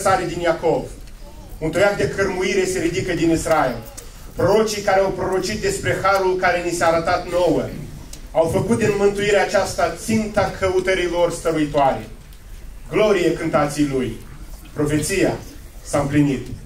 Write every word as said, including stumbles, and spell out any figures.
răsare din Iacov. Un toiac de cărmuire se ridică din Israel. Prorocii care au prorocit despre harul care ni s-a arătat nouă au făcut din mântuirea aceasta ținta căutărilor stăruitoare. Glorie cântații Lui! Profeția s-a împlinit.